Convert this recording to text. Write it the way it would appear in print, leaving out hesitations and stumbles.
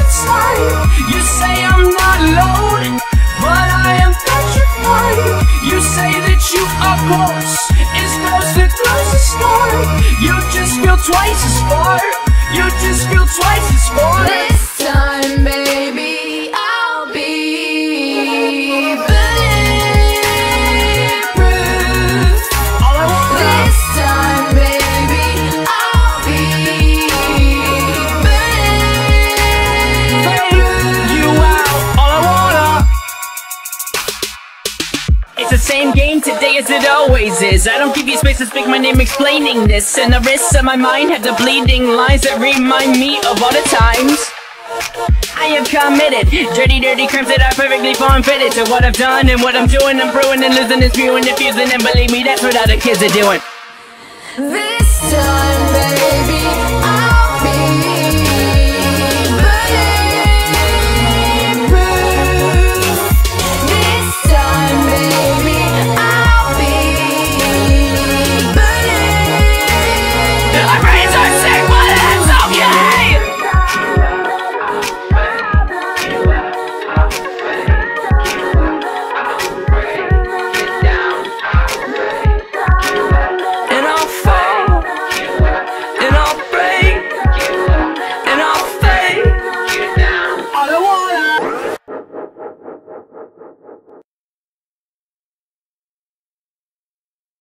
inside. You say I'm not alone, but I am petrified. You say that you are close, it's close that close to start. You just feel twice as far. You just feel twice as far. This time, baby, I'll be bulletproof. All I want This time, baby, I'll be bulletproof. you out. All I wanna. It's the same game today as it always is. I don't give you space to speak my name explaining this. And the wrists of my mind have the bleeding lines that remind me of all the times I have committed dirty, dirty crimes that are perfectly form-fitted to what I've done and what I'm doing. I'm brewing and losing and spewing, diffusing, and believe me, that's what other kids are doing. This time, baby.